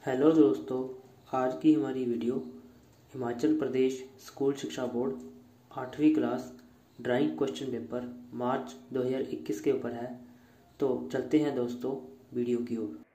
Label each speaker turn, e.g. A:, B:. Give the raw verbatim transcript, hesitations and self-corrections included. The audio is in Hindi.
A: हेलो दोस्तों, आज की हमारी वीडियो हिमाचल प्रदेश स्कूल शिक्षा बोर्ड आठवीं class drawing question paper March दो हज़ार इक्कीस के ऊपर है। तो चलते हैं दोस्तों वीडियो की ओर।